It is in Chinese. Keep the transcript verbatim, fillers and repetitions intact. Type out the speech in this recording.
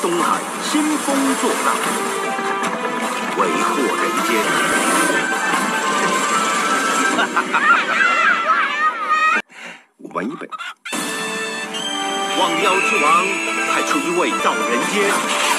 东海兴风作浪，为祸人间。哈哈哈哈！五万一本。望妖之王派出一位到人间。